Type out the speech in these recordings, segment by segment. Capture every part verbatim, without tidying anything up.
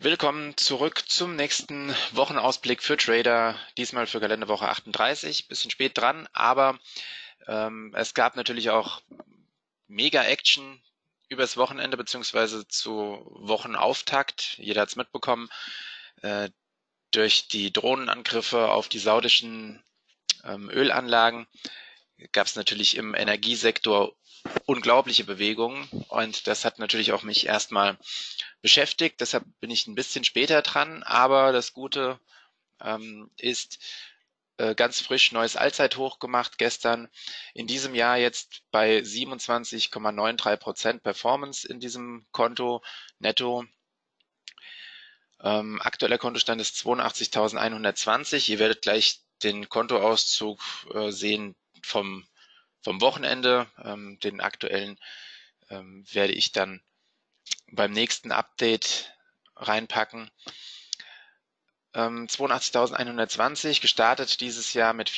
Willkommen zurück zum nächsten Wochenausblick für Trader, diesmal für Kalenderwoche achtunddreißig. Bisschen spät dran, aber ähm, es gab natürlich auch Mega-Action übers Wochenende beziehungsweise zu Wochenauftakt. Jeder hat es mitbekommen. Äh, durch die Drohnenangriffe auf die saudischen ähm, Ölanlagen gab es natürlich im Energiesektor unglaubliche Bewegungen und das hat natürlich auch mich erstmal beschäftigt. Deshalb bin ich ein bisschen später dran, aber das Gute ähm, ist äh, ganz frisch neues Allzeithoch gemacht gestern. In diesem Jahr jetzt bei siebenundzwanzig Komma dreiundneunzig Prozent Performance in diesem Konto netto. Ähm, aktueller Kontostand ist zweiundachtzigtausendeinhundertzwanzig. Ihr werdet gleich den Kontoauszug äh, sehen vom, vom Wochenende. Ähm, den aktuellen ähm, werde ich dann beim nächsten Update reinpacken. Ähm, zweiundachtzigtausendeinhundertzwanzig, gestartet dieses Jahr mit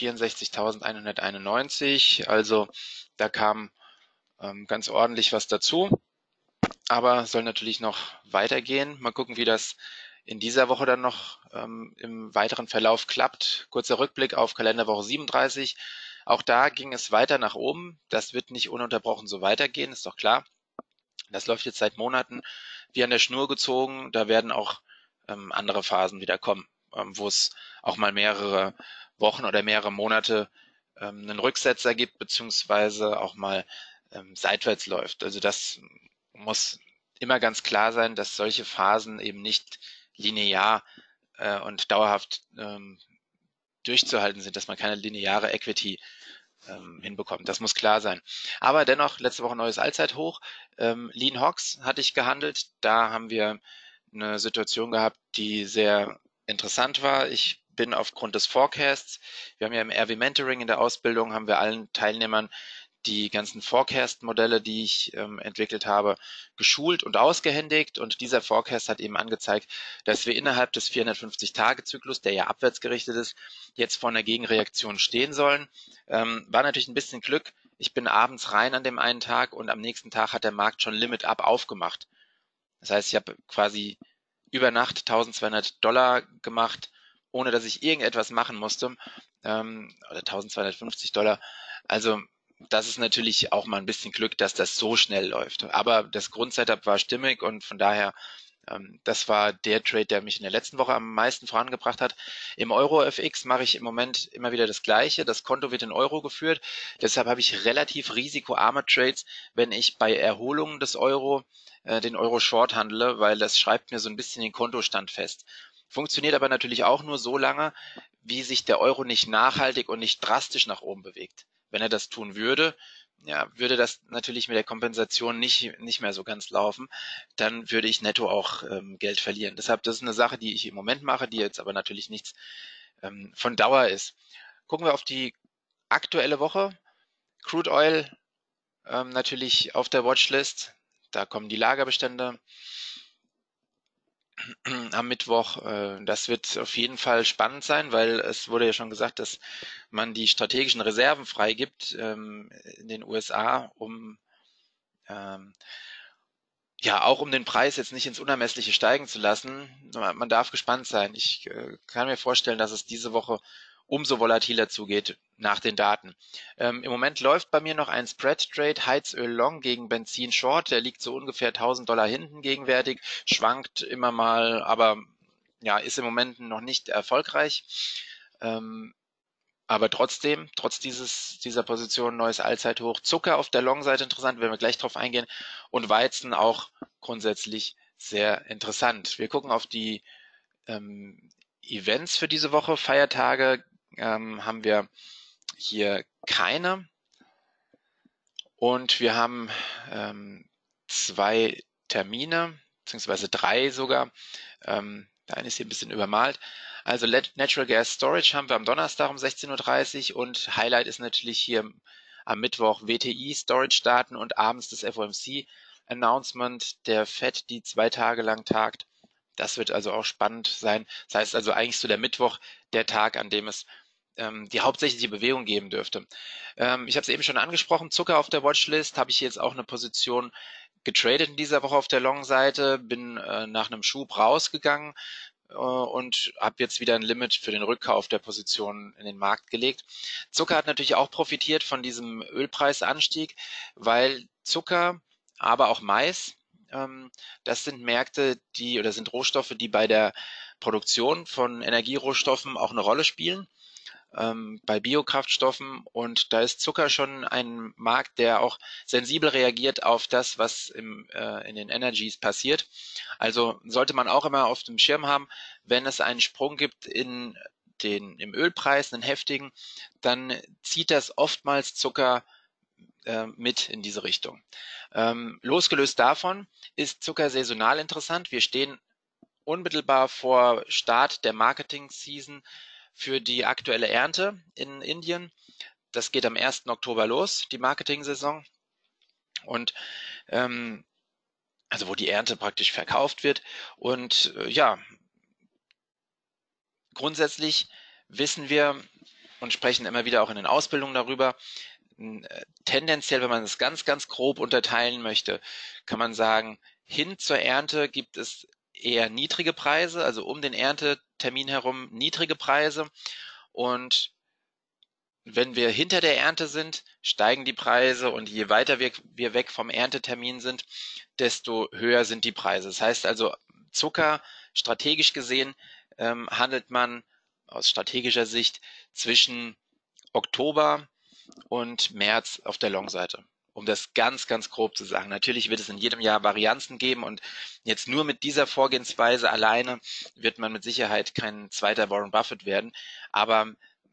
vierundsechzigtausendeinhunderteinundneunzig. Also da kam ähm, ganz ordentlich was dazu. Aber soll natürlich noch weitergehen. Mal gucken, wie das in dieser Woche dann noch ähm, im weiteren Verlauf klappt. Kurzer Rückblick auf Kalenderwoche siebenunddreißig. Auch da ging es weiter nach oben. Das wird nicht ununterbrochen so weitergehen, ist doch klar. Das läuft jetzt seit Monaten wie an der Schnur gezogen. Da werden auch ähm, andere Phasen wieder kommen, ähm, wo es auch mal mehrere Wochen oder mehrere Monate ähm, einen Rücksetzer gibt, beziehungsweise auch mal ähm, seitwärts läuft. Also das muss immer ganz klar sein, dass solche Phasen eben nicht linear äh, und dauerhaft ähm, durchzuhalten sind, dass man keine lineare Equity ähm, hinbekommt. Das muss klar sein. Aber dennoch, letzte Woche neues Allzeithoch. Ähm, Lean Hogs hatte ich gehandelt. Da haben wir eine Situation gehabt, die sehr interessant war. Ich bin aufgrund des Forecasts, wir haben ja im R W Mentoring in der Ausbildung, haben wir allen Teilnehmern die ganzen Forecast-Modelle, die ich ähm, entwickelt habe, geschult und ausgehändigt. Und dieser Forecast hat eben angezeigt, dass wir innerhalb des vierhundertfünfzig-Tage-Zyklus, der ja abwärts gerichtet ist, jetzt vor einer Gegenreaktion stehen sollen. Ähm, war natürlich ein bisschen Glück. Ich bin abends rein an dem einen Tag und am nächsten Tag hat der Markt schon Limit Up aufgemacht. Das heißt, ich habe quasi über Nacht eintausendzweihundert Dollar gemacht, ohne dass ich irgendetwas machen musste, ähm, oder eintausendzweihundertfünfzig Dollar. Also das ist natürlich auch mal ein bisschen Glück, dass das so schnell läuft. Aber das Grundsetup war stimmig und von daher, ähm, das war der Trade, der mich in der letzten Woche am meisten vorangebracht hat. Im Euro F X mache ich im Moment immer wieder das Gleiche. Das Konto wird in Euro geführt. Deshalb habe ich relativ risikoarme Trades, wenn ich bei Erholungen des Euro äh, den Euro Short handle, weil das schreibt mir so ein bisschen den Kontostand fest. Funktioniert aber natürlich auch nur so lange, wie sich der Euro nicht nachhaltig und nicht drastisch nach oben bewegt. Wenn er das tun würde, ja, würde das natürlich mit der Kompensation nicht, nicht mehr so ganz laufen. Dann würde ich netto auch ähm, Geld verlieren. Deshalb, das ist eine Sache, die ich im Moment mache, die jetzt aber natürlich nichts ähm, von Dauer ist. Gucken wir auf die aktuelle Woche. Crude Oil ähm, natürlich auf der Watchlist. Da kommen die Lagerbestände am Mittwoch. Äh, das wird auf jeden Fall spannend sein, weil es wurde ja schon gesagt, dass man die strategischen Reserven freigibt ähm, in den U S A, um ähm, ja auch um den Preis jetzt nicht ins Unermessliche steigen zu lassen. Man darf gespannt sein. Ich äh, kann mir vorstellen, dass es diese Woche umso volatiler zugeht nach den Daten. Ähm, Im Moment läuft bei mir noch ein Spread-Trade, Heizöl Long gegen Benzin Short. Der liegt so ungefähr tausend Dollar hinten gegenwärtig, schwankt immer mal, aber ja, ist im Moment noch nicht erfolgreich. Ähm, aber trotzdem, trotz dieses, dieser Position, neues Allzeithoch. Zucker auf der Long-Seite interessant, werden wir gleich drauf eingehen. Und Weizen auch grundsätzlich sehr interessant. Wir gucken auf die ähm, Events für diese Woche. Feiertage ähm, haben wir hier keine. Und wir haben ähm, zwei Termine, beziehungsweise drei sogar. Ähm, der eine ist hier ein bisschen übermalt. Also Natural Gas Storage haben wir am Donnerstag um sechzehn Uhr dreißig und Highlight ist natürlich hier am Mittwoch W T I Storage Daten und abends das F O M C Announcement der Fed, die zwei Tage lang tagt. Das wird also auch spannend sein. Das heißt also eigentlich so der Mittwoch, der Tag, an dem es ähm, die hauptsächliche Bewegung geben dürfte. Ähm, ich habe es eben schon angesprochen, Zucker auf der Watchlist, habe ich jetzt auch eine Position, getradet in dieser Woche auf der Long-Seite, bin äh, nach einem Schub rausgegangen äh, und habe jetzt wieder ein Limit für den Rückkauf der Position in den Markt gelegt. Zucker hat natürlich auch profitiert von diesem Ölpreisanstieg, weil Zucker, aber auch Mais, ähm, das sind Märkte, die oder sind Rohstoffe, die bei der Produktion von Energierohstoffen auch eine Rolle spielen, ähm, bei Biokraftstoffen. Und da ist Zucker schon ein Markt, der auch sensibel reagiert auf das, was im, äh, in den Energies passiert. Also sollte man auch immer auf dem Schirm haben, wenn es einen Sprung gibt in den, im Ölpreis, einen heftigen, dann zieht das oftmals Zucker äh, mit in diese Richtung. Ähm, losgelöst davon ist Zucker saisonal interessant. Wir stehen unmittelbar vor Start der Marketing-Season für die aktuelle Ernte in Indien. Das geht am ersten Oktober los, die Marketing-Saison. Und ähm, also wo die Ernte praktisch verkauft wird. Und äh, ja, grundsätzlich wissen wir und sprechen immer wieder auch in den Ausbildungen darüber, tendenziell, wenn man es ganz, ganz grob unterteilen möchte, kann man sagen, hin zur Ernte gibt es eher niedrige Preise, also um den Erntetermin herum niedrige Preise. Und wenn wir hinter der Ernte sind, steigen die Preise, und je weiter wir, wir weg vom Erntetermin sind, desto höher sind die Preise. Das heißt also, Zucker, strategisch gesehen, ähm, handelt man aus strategischer Sicht zwischen Oktober und März auf der Long-Seite, um das ganz, ganz grob zu sagen. Natürlich wird es in jedem Jahr Varianzen geben, und jetzt nur mit dieser Vorgehensweise alleine wird man mit Sicherheit kein zweiter Warren Buffett werden, aber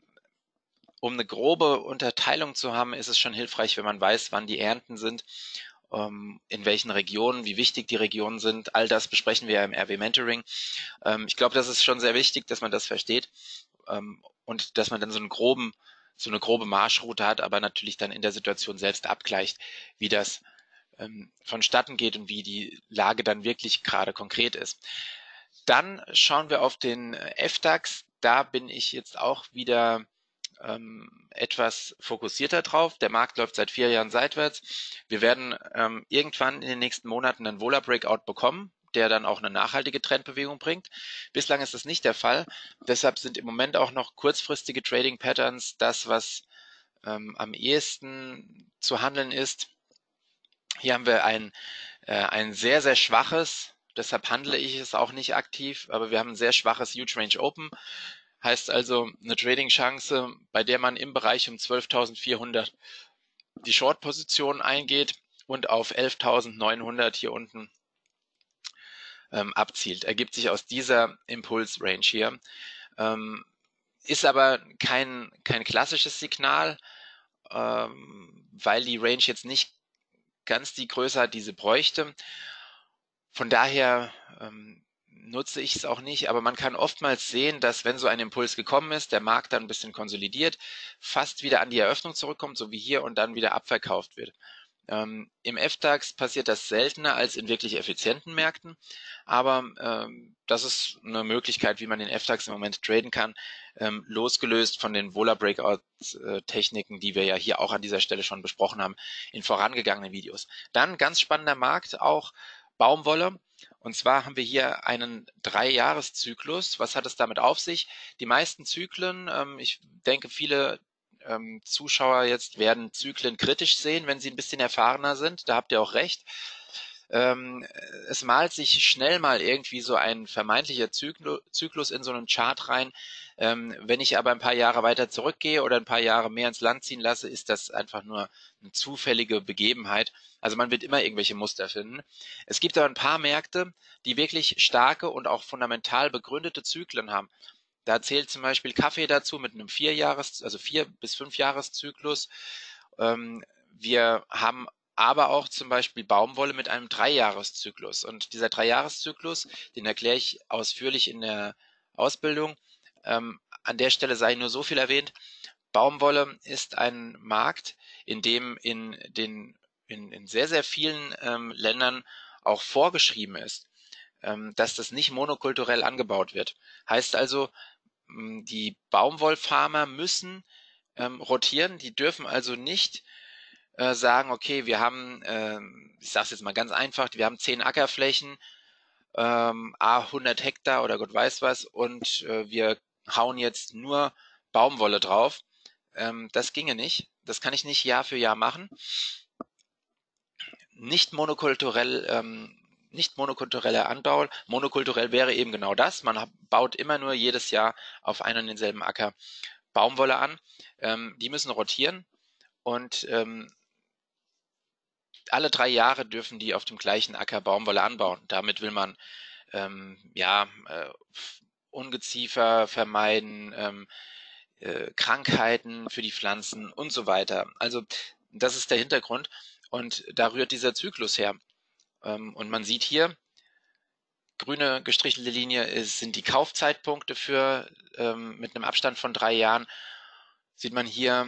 um eine grobe Unterteilung zu haben, ist es schon hilfreich, wenn man weiß, wann die Ernten sind, ähm, in welchen Regionen, wie wichtig die Regionen sind. All das besprechen wir ja im R W Mentoring. Ähm, ich glaube, das ist schon sehr wichtig, dass man das versteht, ähm, und dass man dann so einen groben, so eine grobe Marschroute hat, aber natürlich dann in der Situation selbst abgleicht, wie das ähm, vonstatten geht und wie die Lage dann wirklich gerade konkret ist. Dann schauen wir auf den F DAX. Da bin ich jetzt auch wieder ähm, etwas fokussierter drauf. Der Markt läuft seit vier Jahren seitwärts. Wir werden ähm, irgendwann in den nächsten Monaten einen Vola Breakout bekommen, der dann auch eine nachhaltige Trendbewegung bringt. Bislang ist das nicht der Fall. Deshalb sind im Moment auch noch kurzfristige Trading Patterns das, was ähm, am ehesten zu handeln ist. Hier haben wir ein, äh, ein sehr, sehr schwaches, deshalb handle ich es auch nicht aktiv, aber wir haben ein sehr schwaches Huge Range Open. Heißt also eine Trading-Chance, bei der man im Bereich um zwölftausendvierhundert die Short-Position eingeht und auf elftausendneunhundert hier unten ähm, abzielt. Ergibt sich aus dieser Impuls-Range hier. Ähm, ist aber kein, kein klassisches Signal, ähm, weil die Range jetzt nicht ganz die Größe hat, die sie bräuchte. Von daher ähm, nutze ich es auch nicht, aber man kann oftmals sehen, dass wenn so ein Impuls gekommen ist, der Markt dann ein bisschen konsolidiert, fast wieder an die Eröffnung zurückkommt, so wie hier, und dann wieder abverkauft wird. Ähm, Im F DAX passiert das seltener als in wirklich effizienten Märkten, aber ähm, das ist eine Möglichkeit, wie man den F DAX im Moment traden kann, ähm, losgelöst von den Vola Breakout-Techniken, die wir ja hier auch an dieser Stelle schon besprochen haben in vorangegangenen Videos. Dann ganz spannender Markt auch Baumwolle. Und zwar haben wir hier einen Drei-Jahres-Zyklus. Was hat es damit auf sich? Die meisten Zyklen, ähm, ich denke, viele ähm, Zuschauer jetzt werden Zyklen kritisch sehen, wenn sie ein bisschen erfahrener sind. Da habt ihr auch recht. Ähm, es malt sich schnell mal irgendwie so ein vermeintlicher Zyklu Zyklus in so einen Chart rein. Ähm, wenn ich aber ein paar Jahre weiter zurückgehe oder ein paar Jahre mehr ins Land ziehen lasse, ist das einfach nur eine zufällige Begebenheit. Also man wird immer irgendwelche Muster finden. Es gibt aber ein paar Märkte, die wirklich starke und auch fundamental begründete Zyklen haben. Da zählt zum Beispiel Kaffee dazu mit einem Vierjahres, also vier bis fünf Jahreszyklus. Ähm, wir haben aber auch zum Beispiel Baumwolle mit einem Dreijahreszyklus. Und dieser Dreijahreszyklus, den erkläre ich ausführlich in der Ausbildung. Ähm, an der Stelle sei nur so viel erwähnt. Baumwolle ist ein Markt, in dem in den in, in sehr, sehr vielen ähm, Ländern auch vorgeschrieben ist, ähm, dass das nicht monokulturell angebaut wird. Heißt also, die Baumwollfarmer müssen ähm, rotieren, die dürfen also nicht äh, sagen, okay, wir haben, äh, ich sage es jetzt mal ganz einfach, wir haben zehn Ackerflächen, ähm, a hundert Hektar oder Gott weiß was, und äh, wir hauen jetzt nur Baumwolle drauf. Ähm, das ginge nicht. Das kann ich nicht Jahr für Jahr machen. Nicht monokulturell, ähm, nicht monokultureller Anbau. Monokulturell wäre eben genau das. Man baut immer nur jedes Jahr auf einen und denselben Acker Baumwolle an. Ähm, die müssen rotieren, und ähm, alle drei Jahre dürfen die auf dem gleichen Acker Baumwolle anbauen. Damit will man ähm, ja äh, Ungeziefer vermeiden, ähm, äh, Krankheiten für die Pflanzen und so weiter. Also das ist der Hintergrund, und da rührt dieser Zyklus her. Ähm, und man sieht hier, grüne gestrichelte Linie ist, sind die Kaufzeitpunkte für ähm, mit einem Abstand von drei Jahren. Sieht man hier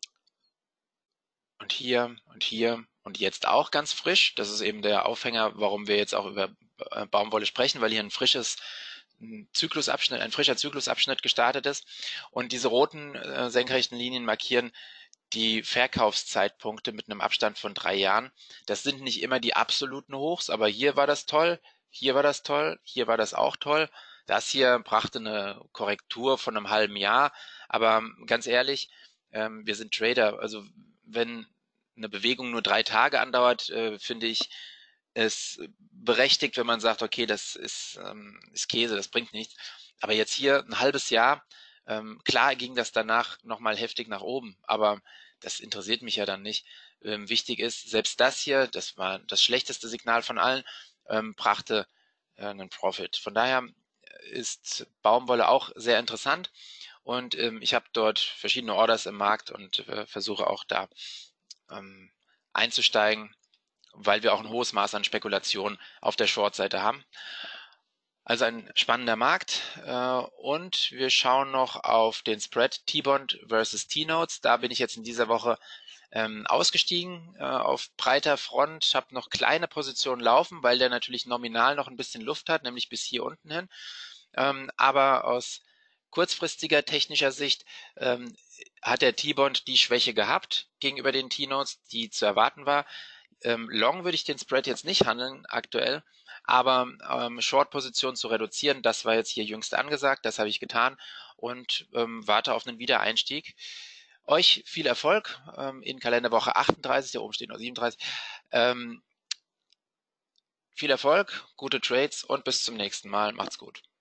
und hier und hier und jetzt auch ganz frisch. Das ist eben der Aufhänger, warum wir jetzt auch über äh, Baumwolle sprechen, weil hier ein frisches ein Zyklusabschnitt, ein frischer Zyklusabschnitt gestartet ist. Und diese roten äh, senkrechten Linien markieren die Verkaufszeitpunkte mit einem Abstand von drei Jahren. Das sind nicht immer die absoluten Hochs, aber hier war das toll, hier war das toll, hier war das auch toll. Das hier brachte eine Korrektur von einem halben Jahr. Aber ganz ehrlich, ähm, wir sind Trader. Also wenn eine Bewegung nur drei Tage andauert, äh, finde ich es berechtigt, wenn man sagt, okay, das ist, ähm, ist Käse, das bringt nichts. Aber jetzt hier ein halbes Jahr, ähm, klar ging das danach nochmal heftig nach oben, aber das interessiert mich ja dann nicht. Ähm, wichtig ist, selbst das hier, das war das schlechteste Signal von allen, ähm, brachte äh, einen Profit. Von daher ist Baumwolle auch sehr interessant, und ähm, ich habe dort verschiedene Orders im Markt und äh, versuche auch da ähm, einzusteigen, weil wir auch ein hohes Maß an Spekulation auf der Short-Seite haben. Also ein spannender Markt, äh, und wir schauen noch auf den Spread T-Bond versus T-Notes. Da bin ich jetzt in dieser Woche ähm, ausgestiegen äh, auf breiter Front, habe noch kleine Positionen laufen, weil der natürlich nominal noch ein bisschen Luft hat, nämlich bis hier unten hin. Ähm, aber aus kurzfristiger technischer Sicht ähm, hat der T-Bond die Schwäche gehabt gegenüber den T-Notes, die zu erwarten war. Ähm, long würde ich den Spread jetzt nicht handeln aktuell, aber ähm, Short-Position zu reduzieren, das war jetzt hier jüngst angesagt, das habe ich getan, und ähm, warte auf einen Wiedereinstieg. Euch viel Erfolg ähm, in Kalenderwoche achtunddreißig, da oben steht noch siebenunddreißig. Ähm, viel Erfolg, gute Trades und bis zum nächsten Mal. Macht's gut.